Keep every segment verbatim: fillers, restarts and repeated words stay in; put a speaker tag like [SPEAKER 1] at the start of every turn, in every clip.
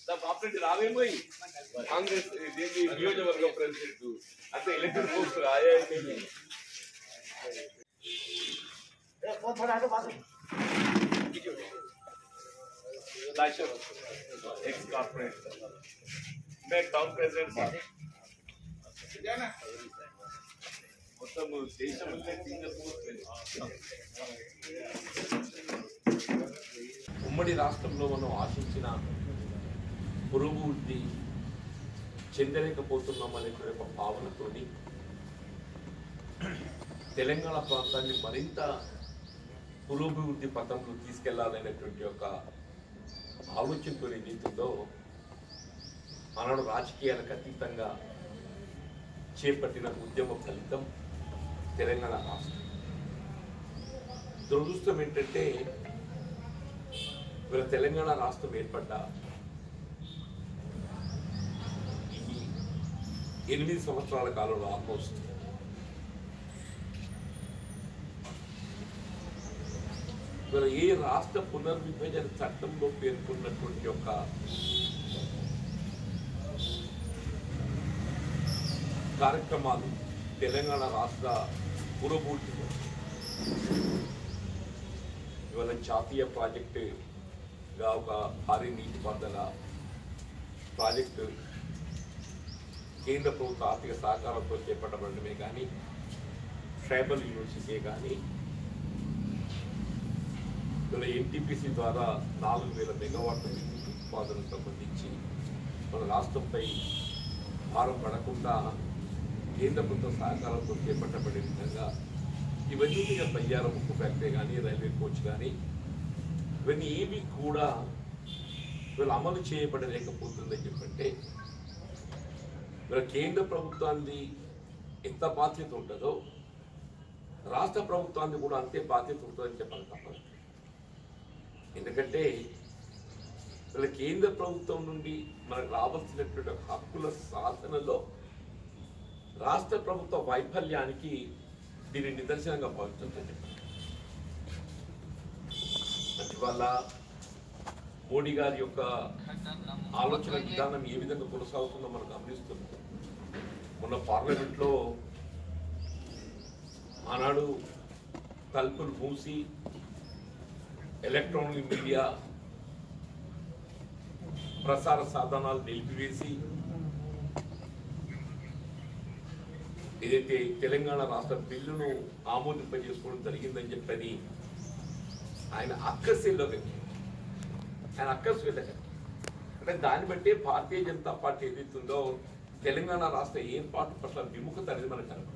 [SPEAKER 1] Operate రావేమో Congress నియోజకవర్గ president అంటే elected post ఆయా एक्स कॉर्पोरेट मैं टाउन प्रेसिडेंट మొత్తం దేశంలో ఉమ్మడి రాష్ట్రంలో మనం ఆశించిన పురోభివృద్ధి చెందలేకపోతున్నాం అనేటువంటి ఒక భావనతోని తెలంగాణ ప్రాంతాన్ని మరింత పురోభివృద్ధి పథంలో తీసుకెళ్లాలనేటువంటి ఒక ఆలోచనతో ఏదైతుందో ఆనాడు రాజకీయాలకు అతీతంగా చేపట్టిన ఉద్యమ ఫలితం తెలంగాణ రాష్ట్రం. దురదృష్టం ఏంటంటే వీళ్ళ తెలంగాణ రాష్ట్రం ఏర్పడ్డ ఈ ఎనిమిది సంవత్సరాల కాలంలో ఆల్మోస్ట్ వీళ్ళ ఏ రాష్ట్ర పునర్విభజన చట్టంలో పేర్కొన్నటువంటి యొక్క కార్యక్రమాలు తెలంగాణ రాష్ట్ర పురోభివృద్ధిలో ఇవాళ జాతీయ ప్రాజెక్టుగా ఒక భారీ నీటిపారుదల ప్రాజెక్టు కేంద్ర ప్రభుత్వ ఆర్థిక సహకారంతో చేపట్టబడమే కానీ ట్రైబల్ యూనివర్సిటీ కానీ ఇవాళ ఎన్టీపీసీ ద్వారా నాలుగు వేల మెగావాట్ల విద్యుత్ ఉత్పాదనకు సంబంధించి మన రాష్ట్రంపై భారం పడకుండా కేంద్ర ప్రభుత్వ సహకారంతో చేపట్టబడే విధంగా ఇవన్నీ బయ్యారం ఉక్కు ఫ్యాక్టరీ కానీ రైల్వే కోచ్ కానీ ఇవన్నీ ఏవి కూడా వీళ్ళు అమలు చేయబడలేకపోతుందని చెప్పంటే వీళ్ళ కేంద్ర ప్రభుత్వాన్ని ఎంత బాధ్యత ఉంటుందో రాష్ట్ర ప్రభుత్వాన్ని కూడా అంతే బాధ్యత ఉంటుందని చెప్పాలి తప్పదు. ఎందుకంటే వీళ్ళ కేంద్ర ప్రభుత్వం నుండి మనకు రావాల్సినటువంటి హక్కుల సాధనలో రాష్ట్ర ప్రభుత్వ వైఫల్యానికి దీన్ని నిదర్శనంగా భావించండి. అందువల్ల మోడీ గారి యొక్క ఆలోచన విధానం ఏ విధంగా కొనసాగుతుందో మనం గమనిస్తున్నాం. మొన్న పార్లమెంట్లో ఆనాడు తలుపులు మూసి ఎలక్ట్రానిక్ మీడియా ప్రసార సాధనాలు నిలిపివేసి ఏదైతే తెలంగాణ రాష్ట్ర బిల్లును ఆమోదింపజేసుకోవడం జరిగిందని చెప్పని ఆయన అక్కసిలో ఆయన అక్కసు వెళ్ళక అంటే దాన్ని బట్టి భారతీయ జనతా పార్టీ ఏదైతుందో తెలంగాణ రాష్ట్ర ఏర్పాటు పట్ల విముఖత అనేది మనకు కనపడుతుంది.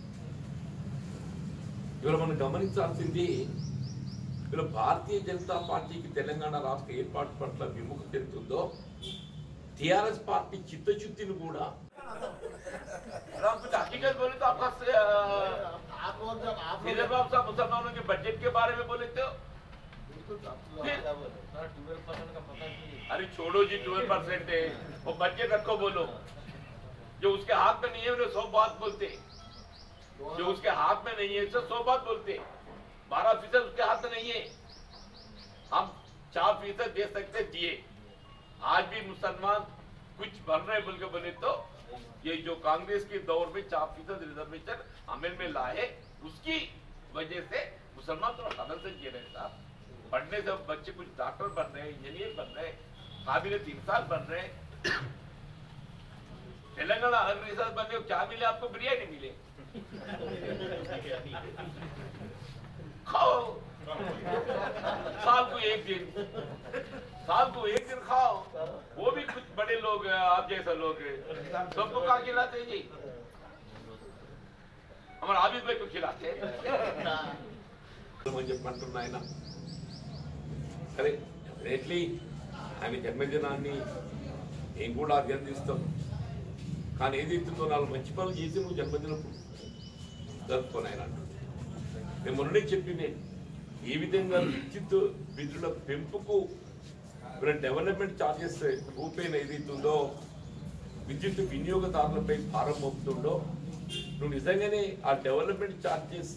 [SPEAKER 1] ఇవాళ మనం గమనించాల్సింది ఇవాళ భారతీయ జనతా పార్టీకి తెలంగాణ రాష్ట్ర ఏర్పాటు పట్ల విముఖత ఎంతుందో టీఆర్ఎస్ పార్టీ చిత్తశుద్ధిని కూడా कुछ हकीकत बोले तो आपका मुसलमानों के बजट के बारे में बोले तो अरे छोड़ो जी ट्वेल्व परसेंट है वो बजट रखो बोलो जो उसके हाथ में नहीं है उन्हें सौ बात बोलते जो उसके हाथ में नहीं है उससे सौ बात बोलते बारह फीसद उसके हाथ में नहीं है हम चार फीसद दे सकते दिए आज भी मुसलमान कुछ भर रहे बोल के बोले तो ये जो कांग्रेस के दौर में चार फीसद रिजर्वेशन अमल में लाए उसकी वजह से मुसलमान थोड़ा कदर से जी रहे साहब. पढ़ने से बच्चे कुछ डॉक्टर बन रहे, इंजीनियर बन रहे, काबिले तीन साल बन रहे. तेलंगाना अलग रिसर्च बनने को क्या मिले आपको? बिरयानी मिले. खाओ साल को एक दिन साल को एक दिन खाओ वो भी कुछ बड़े लोग आप जैसा लोग सबको क्या खिलाते जी? हमारे आबिद भाई को खिलाते ఆయన సరే డెఫినెట్లీ ఆయన జన్మదినాన్ని నేను కూడా అభినందిస్తాం. కానీ ఏదైతుందో నాలుగు మంచి పనులు చేసి నువ్వు జన్మదినం జరుపుకొని ఆయన అంటుంది. నేను మొన్ననే చెప్పింది ఏ విధంగా విద్యుత్ బిల్లుల పెంపుకు డెవలప్మెంట్ ఛార్జెస్ రూపేణ ఏదైతుందో విద్యుత్ వినియోగదారులపై భారం మోపుతుండో నువ్వు నిజంగానే ఆ డెవలప్మెంట్ ఛార్జెస్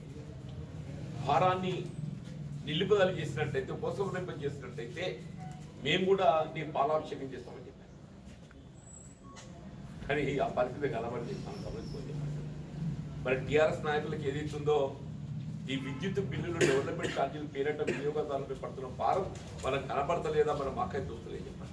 [SPEAKER 1] భారాన్ని నిలుపుదల చేసినట్టయితే ఉపసంహరింప చేసినట్టయితే మేము కూడా నీ పాలాభిషేకం చేస్తామని చెప్పాను. కానీ ఆ పరిస్థితి కలబడి మనం గమనించుకోండి. మరి టీఆర్ఎస్ నాయకులకు ఏదైతుందో ఈ విద్యుత్ బిల్లులు డెవలప్మెంట్ ఛార్జీలు పేరిట వినియోగదారులపై పడుతున్న భారం మనకు కనపడతలేదా, మనం మాకై చూస్తలేదు చెప్పండి.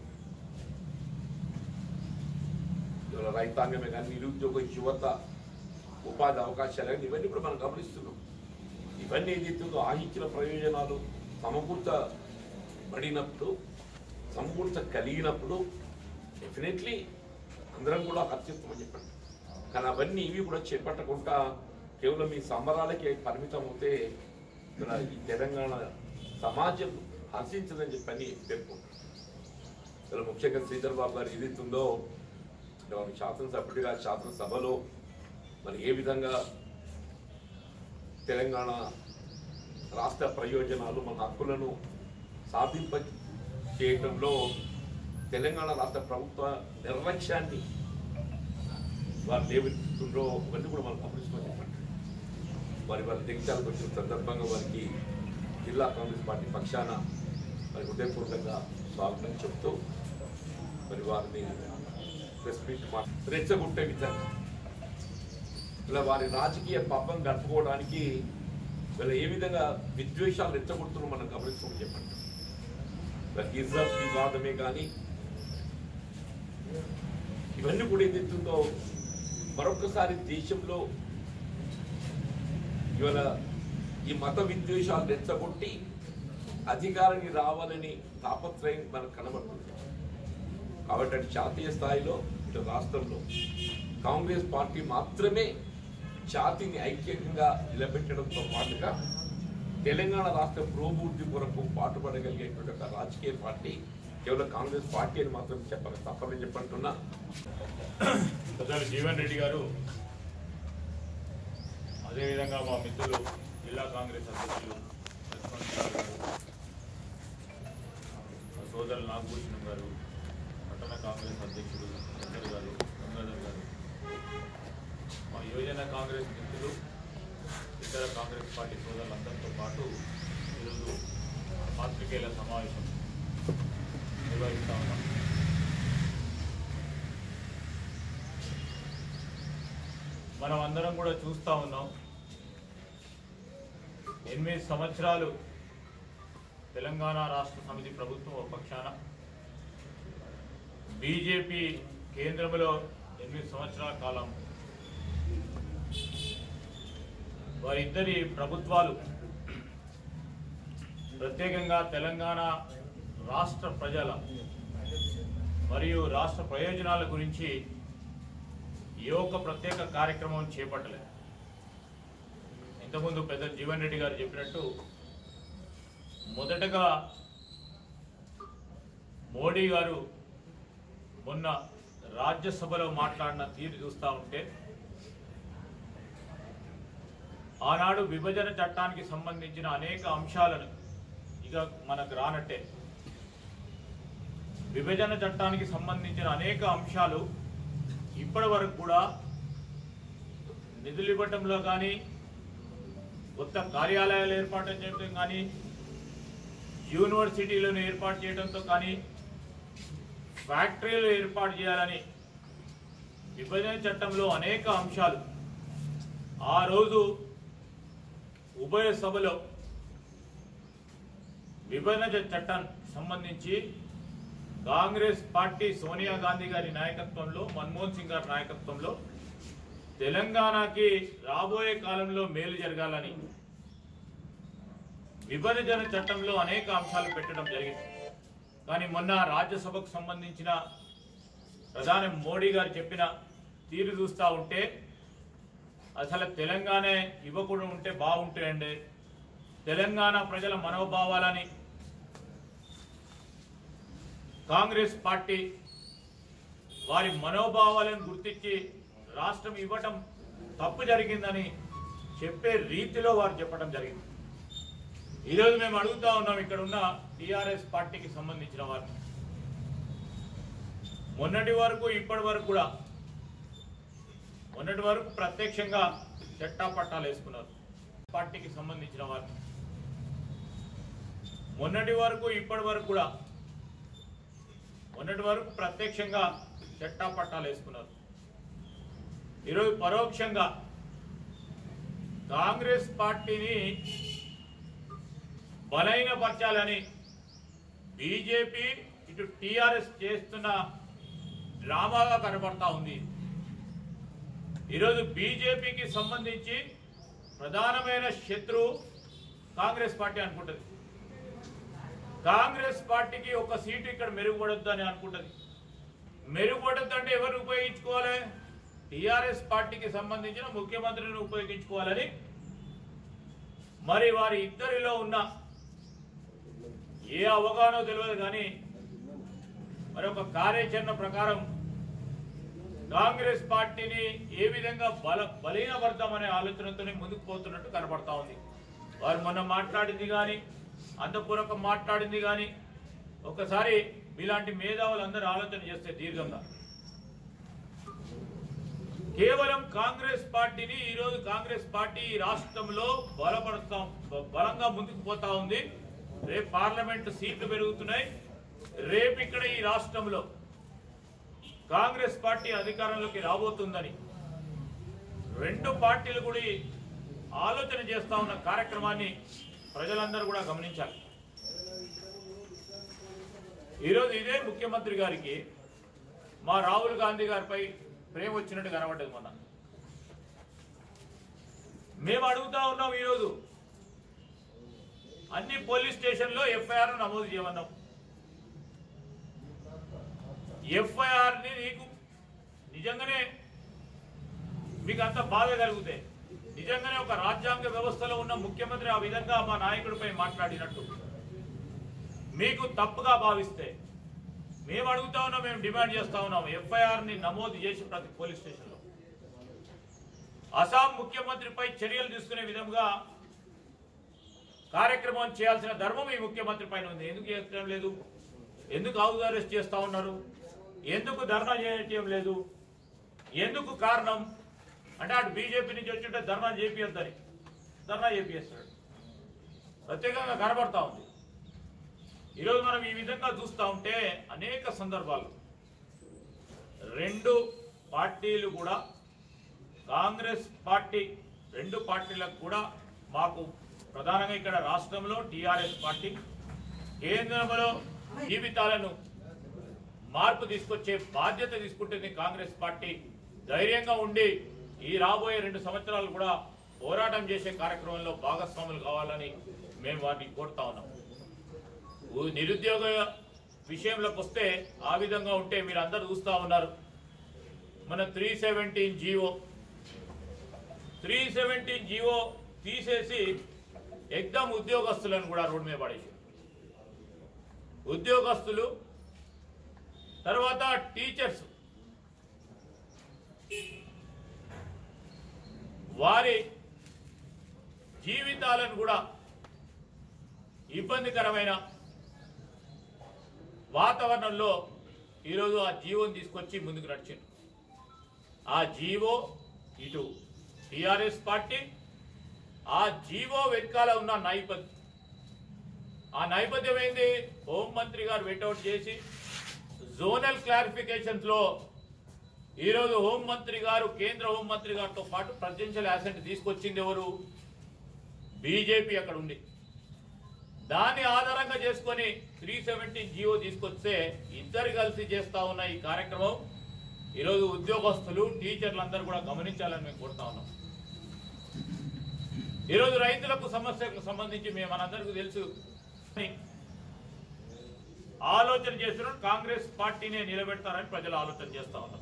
[SPEAKER 1] ఇవాళ రైతాంగమే కానీ నిరుద్యోగ యువత ఉపాధి అవకాశాలు కానీ ఇవన్నీ కూడా మనం గమనిస్తున్నాం. ఇవన్నీ ఏదైతుందో ఆహించిన ప్రయోజనాలు సమకూర్చబడినప్పుడు సమకూర్చ కలిగినప్పుడు డెఫినెట్లీ అందరం కూడా హర్షిస్తామని చెప్పండి. కానీ అవన్నీ ఇవి కూడా చేపట్టకుండా కేవలం ఈ సంబరాలకి పరిమితం అవుతే ఈ తెలంగాణ సమాజం హర్షించదని చెప్పని పేర్కొంటారు. ఇలా ముఖ్యంగా శ్రీధర్ బాబు గారు ఏదైతుందో వారు శాసనసభ్యుడిగా శాసనసభలో మరి ఏ విధంగా తెలంగాణ రాష్ట్ర ప్రయోజనాలు మన హక్కులను సాధింప చేయడంలో తెలంగాణ రాష్ట్ర ప్రభుత్వ నిర్లక్ష్యాన్ని వారు లేవనెత్తుతుండ్రో ఇవన్నీ కూడా మనం గమనించుకొని చెప్పండి. వారి వారి దిగ్జాలకు వచ్చిన సందర్భంగా వారికి జిల్లా కాంగ్రెస్ పార్టీ పక్షాన మరి హృదయపూర్వకంగా స్వాగతం చెప్తూ మరి వారిని ప్రెస్ మీట్ రెచ్చగొట్టే విధంగా ఇలా వారి రాజకీయ పాపం గడుపుకోవడానికి వీళ్ళ ఏ విధంగా విద్వేషాలు రెచ్చగొడుతున్నా మనం గమనిస్తామని చెప్పండి. గిజబ్ వివాదమే కానీ ఇవన్నీ కూడా ఏదైతుందో మరొకసారి దేశంలో ఇవాళ ఈ మత విద్వేషాలు రెచ్చగొట్టి అధికారాన్ని రావాలని తాపత్రయం మనకు కనబడుతుంది. కాబట్టి అటు జాతీయ స్థాయిలో ఇటు రాష్ట్రంలో కాంగ్రెస్ పార్టీ మాత్రమే జాతిని ఐక్యంగా నిలబెట్టడంతో పాటుగా తెలంగాణ రాష్ట్ర పురోభివృద్ధి కొరకు పాటుపడగలిగేటువంటి ఒక రాజకీయ పార్టీ కేవలం కాంగ్రెస్ పార్టీ అని మాత్రం చెప్పాలి తప్పని చెప్పంటున్నా.
[SPEAKER 2] పెద్దలు జీవన్ రెడ్డి గారు, అదేవిధంగా మా మిత్రులు జిల్లా కాంగ్రెస్ అధ్యక్షులు సోదరులు నాగభూషణం గారు, పట్టణ కాంగ్రెస్ అధ్యక్షుడు చంద్ర గారు, గంగాధర్ గారు, మా యువజన కాంగ్రెస్ మిత్రులు, ఇతర కాంగ్రెస్ పార్టీ సోదరులందరితో పాటు ఈరోజు పాత్రికేయుల సమావేశం నిర్వహిస్తా ఉన్నాం. మనం అందరం కూడా చూస్తూ ఉన్నాం, ఎనిమిది సంవత్సరాలు తెలంగాణ రాష్ట్ర సమితి ప్రభుత్వం ఒక పక్షాన, బీజేపీ కేంద్రంలో ఎనిమిది సంవత్సరాల కాలం వారిద్దరి ప్రభుత్వాలు ప్రత్యేకంగా తెలంగాణ రాష్ట్ర ప్రజల మరియు రాష్ట్ర ప్రయోజనాల గురించి ఏ ఒక్క ప్రత్యేక కార్యక్రమం చేపట్టలేదు. ఇంతకుముందు పెద్ద జీవన్ రెడ్డి గారు చెప్పినట్టు మొదటగా మోడీ గారు మొన్న రాజ్యసభలో మాట్లాడిన తీరు చూస్తూ ఉంటే ఆనాడు విభజన చట్టానికి సంబంధించిన అనేక అంశాలను ఇక మనకు రానట్టే విభజన చట్టానికి సంబంధించిన అనేక అంశాలు ఇప్పటి వరకు కూడా నిధులు ఇవ్వటంలో కానీ, కొత్త కార్యాలయాలు ఏర్పాటు చేయడం కానీ, యూనివర్సిటీలను ఏర్పాటు చేయడంతో కానీ, ఫ్యాక్టరీలు ఏర్పాటు చేయాలని విభజన చట్టంలో అనేక అంశాలు ఆ రోజు ఉభయ సభలో విభజన చట్టానికి సంబంధించి కాంగ్రెస్ పార్టీ సోనియా గాంధీ గారి నాయకత్వంలో, మన్మోహన్ సింగ్ గారి నాయకత్వంలో తెలంగాణకి రాబోయే కాలంలో మేలు జరగాలని విభజన చట్టంలో అనేక అంశాలు పెట్టడం జరిగింది. కానీ మొన్న రాజ్యసభకు సంబంధించిన ప్రధాని మోడీ గారు చెప్పిన తీరు చూస్తూ ఉంటే అసలు తెలంగాణ ఇవ్వకుండా ఉంటే బాగుంటాయండి, తెలంగాణ ప్రజల మనోభావాలని కాంగ్రెస్ పార్టీ వారి మనోభావాలను గుర్తించి రాష్ట్రం ఇవ్వటం తప్పు జరిగిందని చెప్పే రీతిలో వారు చెప్పడం జరిగింది. ఈరోజు మేము అడుగుతా ఉన్నాం, ఇక్కడ ఉన్న టీఆర్ఎస్ పార్టీకి సంబంధించిన వారు మొన్నటి వరకు ఇప్పటి వరకు కూడా మొన్నటి వరకు ప్రత్యక్షంగా చట్టాపట్టాలు వేసుకున్నారు. పార్టీకి సంబంధించిన వారు మొన్నటి వరకు ఇప్పటి వరకు కూడా మొన్నటి వరకు ప్రత్యక్షంగా చట్టాపట్టాలు వేసుకున్నారు. ఈరోజు పరోక్షంగా కాంగ్రెస్ పార్టీని బలహీనపరచాలని బీజేపీ ఇటు టీఆర్ఎస్ చేస్తున్న డ్రామాగా కనబడతా ఉంది. ఈరోజు బీజేపీకి సంబంధించి ప్రధానమైన శత్రువు కాంగ్రెస్ పార్టీ అనుకుంటుంది. కాంగ్రెస్ పార్టీకి ఒక సీటు ఇక్కడ మెరుగుపడొద్దు అని అనుకుంటుంది. మెరుగుపడొద్దు అంటే ఎవరిని ఉపయోగించుకోవాలి? టీఆర్ఎస్ పార్టీకి సంబంధించిన ముఖ్యమంత్రిని ఉపయోగించుకోవాలని మరి వారి ఇద్దరిలో ఉన్న ఏ అవగాహన తెలియదు కానీ మరి ఒక కార్యాచరణ ప్రకారం కాంగ్రెస్ పార్టీని ఏ విధంగా బల బలీనపడతామనే ఆలోచనతోనే ముందుకు పోతున్నట్టు కనబడతా ఉంది. వారు మొన్న మాట్లాడింది కానీ అంతపూర్వకం మాట్లాడింది కానీ ఒకసారి ఇలాంటి మేధావులు అందరూ ఆలోచన చేస్తే దీర్ఘంగా కేవలం కాంగ్రెస్ పార్టీని ఈరోజు కాంగ్రెస్ పార్టీ రాష్ట్రంలో బలపడతాం బలంగా ముందుకు పోతా ఉంది. రేపు పార్లమెంట్ సీట్లు పెరుగుతున్నాయి. రేపు ఇక్కడ ఈ రాష్ట్రంలో కాంగ్రెస్ పార్టీ అధికారంలోకి రాబోతుందని రెండు పార్టీలు కూడా ఆలోచన చేస్తా ఉన్న కార్యక్రమాన్ని ప్రజలందరూ కూడా గమనించాలి. ఈరోజు ఇదే ముఖ్యమంత్రి గారికి మా రాహుల్ గాంధీ గారిపై ప్రేమ వచ్చినట్టు కనబడ్డది. మొన్న మేము అడుగుతా ఉన్నాం, ఈరోజు అన్ని పోలీస్ స్టేషన్లో ఎఫ్ఐఆర్ నమోదు చేయమన్నాం. ఎఫ్ఐఆర్ ని నీకు నిజంగానే మీకు అంత బాధ కలిగితే, నిజంగానే ఒక రాజ్యాంగ వ్యవస్థలో ఉన్న ముఖ్యమంత్రి ఆ విధంగా మా నాయకుడిపై మాట్లాడినట్టు మీకు తప్పుగా భావిస్తే మేము అడుగుతా ఉన్నాం, మేము డిమాండ్ చేస్తా ఉన్నాం, ఎఫ్ఐఆర్ ని నమోదు చేసి ప్రతి పోలీస్ స్టేషన్లో అస్సాం ముఖ్యమంత్రిపై చర్యలు తీసుకునే విధంగా కార్యక్రమం చేయాల్సిన ధర్మం ఈ ముఖ్యమంత్రి పైన ఉంది. ఎందుకు చేయడం లేదు? ఎందుకు హౌస్ అరెస్ట్ చేస్తా ఉన్నారు? ఎందుకు ధర్నా చేయటం లేదు? ఎందుకు కారణం అంటే అటు బీజేపీ నుంచి వచ్చి ధర్నా చేపియద్దని ధర్నా చేపిస్తాడు. ప్రత్యేకంగా కనబడతా ఉంది. ఈరోజు మనం ఈ విధంగా చూస్తూ ఉంటే అనేక సందర్భాలు రెండు పార్టీలు కూడా కాంగ్రెస్ పార్టీ రెండు పార్టీలకు కూడా మాకు ప్రధానంగా ఇక్కడ రాష్ట్రంలో టీఆర్ఎస్ పార్టీ, కేంద్రంలో జీవితాలను మార్పు తీసుకొచ్చే బాధ్యత తీసుకుంటుంది కాంగ్రెస్ పార్టీ. ధైర్యంగా ఉండి ఈ రాబోయే రెండు సంవత్సరాలు కూడా పోరాటం చేసే కార్యక్రమంలో భాగస్వాములు కావాలని మేము వారిని కోరుతా ఉన్నాం. నిరుద్యోగ విషయంలోకి వస్తే ఆ విధంగా ఉంటే మీరు అందరు చూస్తూ ఉన్నారు. మన three seventeen GO three seventeen GO తీసేసి ఎగ్జామ్ ఉద్యోగస్తులను కూడా రోడ్డు మీద పడేసి, ఉద్యోగస్తులు తర్వాత టీచర్స్ వారి జీవితాలను కూడా ఇబ్బందికరమైన వాతావరణంలో ఈరోజు ఆ జీవోని తీసుకొచ్చి ముందుకు నడిచింది. ఆ జీవో ఇటు టిఆర్ఎస్ పార్టీ, ఆ జీవో వెనకాల ఉన్న నేపథ్యం ఆ నేపథ్యం ఏంది? హోంమంత్రి గారు వెటౌట్ చేసి జోనల్ క్లారిఫికేషన్స్ లో ఈరోజు హోంమంత్రి గారు కేంద్ర హోంమంత్రి గారితో పాటు ప్రెసిడెన్షియల్ అసెంట్ తీసుకొచ్చింది ఎవరు? బీజేపీ అక్కడ ఉంది. దాన్ని ఆధారంగా చేసుకొని త్రీ సెవెంటీన్ జీవో తీసుకొస్తే ఇద్దరు కలిసి చేస్తా ఉన్న ఈ కార్యక్రమం ఈరోజు ఉద్యోగస్తులు టీచర్లు అందరూ కూడా గమనించాలని మేము కోరుతా ఉన్నాం. ఈరోజు రైతులకు సమస్యలకు సంబంధించి మేము మనందరికీ తెలుసు, ఆలోచన చేస్తున్న కాంగ్రెస్ పార్టీనే నిలబెడతారని ప్రజలు ఆలోచన చేస్తా ఉన్నారు.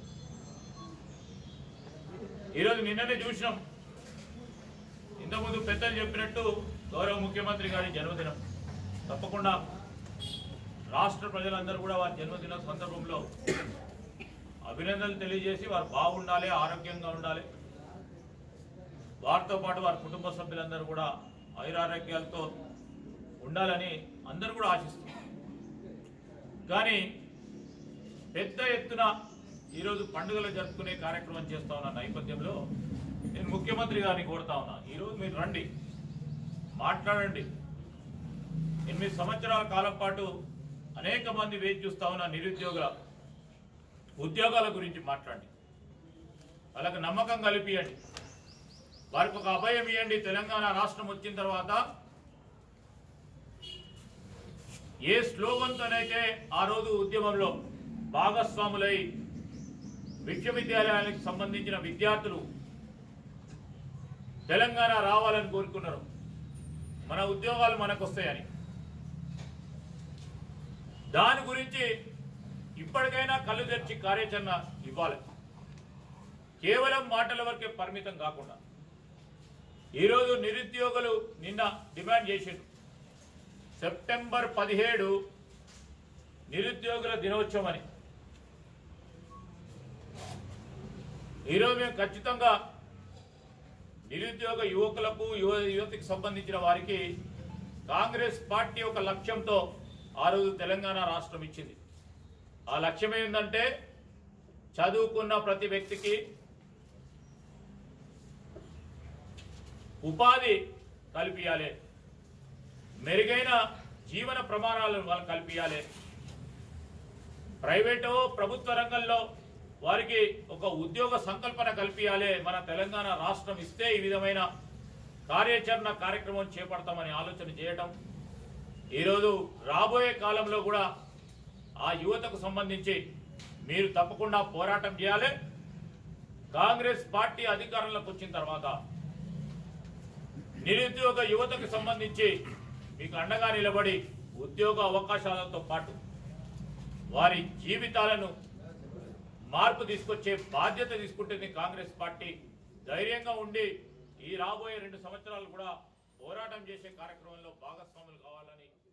[SPEAKER 2] ఈరోజు నిన్ననే చూసినాం, ఇంతకుముందు పెద్దలు చెప్పినట్టు గౌరవ ముఖ్యమంత్రి గారి జన్మదినం. తప్పకుండా రాష్ట్ర ప్రజలందరూ కూడా వారి జన్మదిన సందర్భంలో అభినందనలు తెలియజేసి వారు బాగుండాలి, ఆరోగ్యంగా ఉండాలి, వారితో పాటు వారి కుటుంబ సభ్యులందరూ కూడా ఆయురారోగ్యాలతో ఉండాలని అందరూ కూడా ఆశిస్తున్నారు. కానీ పెద్ద ఎత్తున ఈరోజు పండుగలు జరుపుకునే కార్యక్రమం చేస్తా ఉన్న నేపథ్యంలో నేను ముఖ్యమంత్రి గారిని కోరుతా ఉన్నా, ఈరోజు మీరు రండి, మాట్లాడండి. ఎనిమిది సంవత్సరాల కాలం పాటు అనేక మంది వేచి చూస్తా ఉన్న నిరుద్యోగుల ఉద్యోగాల గురించి మాట్లాడండి, వాళ్ళకి నమ్మకం కల్పియండి, వారికి ఒక అభయం ఇవ్వండి. తెలంగాణ రాష్ట్రం వచ్చిన తర్వాత ఏ స్లోగన్తోనైతే ఆ రోజు ఉద్యమంలో భాగస్వాములై విశ్వవిద్యాలయాలకు సంబంధించిన విద్యార్థులు తెలంగాణ రావాలని కోరుకున్నారు, మన ఉద్యోగాలు మనకు వస్తాయని, దాని గురించి ఇప్పటికైనా కళ్ళు తెరిచి కార్యాచరణ ఇవ్వాలి. కేవలం మాటల వరకే పరిమితం కాకుండా ఈరోజు నిరుద్యోగులు నిన్న డిమాండ్ చేశారు, సెప్టెంబర్ పదిహేడు నిరుద్యోగుల దినోత్సవం అని. ఈరోజు మేము ఖచ్చితంగా నిరుద్యోగ యువకులకు యువ యువతికి సంబంధించిన వారికి కాంగ్రెస్ పార్టీ ఒక లక్ష్యంతో ఆ రోజు తెలంగాణ రాష్ట్రం ఇచ్చింది. ఆ లక్ష్యం ఏంటంటే చదువుకున్న ప్రతి వ్యక్తికి ఉపాధి కల్పించాలి, మెరుగైన జీవన ప్రమాణాలను వాళ్ళు కల్పించాలి, ప్రైవేటు ప్రభుత్వ రంగంలో వారికి ఒక ఉద్యోగ సంకల్పన కల్పించాలి. మన తెలంగాణ రాష్ట్రం ఇస్తే ఈ విధమైన కార్యాచరణ కార్యక్రమం చేపడతామని ఆలోచన చేయడం, ఈరోజు రాబోయే కాలంలో కూడా ఆ యువతకు సంబంధించి మీరు తప్పకుండా పోరాటం చేయాలి. కాంగ్రెస్ పార్టీ అధికారంలోకి వచ్చిన తర్వాత నిరుద్యోగ యువతకు సంబంధించి మీకు అండగా నిలబడి ఉద్యోగ అవకాశాలతో పాటు వారి జీవితాలను మార్పు తీసుకొచ్చే బాధ్యత తీసుకుంటుంది కాంగ్రెస్ పార్టీ. ధైర్యంగా ఉండి ఈ రాబోయే రెండు సంవత్సరాలు కూడా పోరాటం చేసే కార్యక్రమంలో భాగస్వాములు కావాలని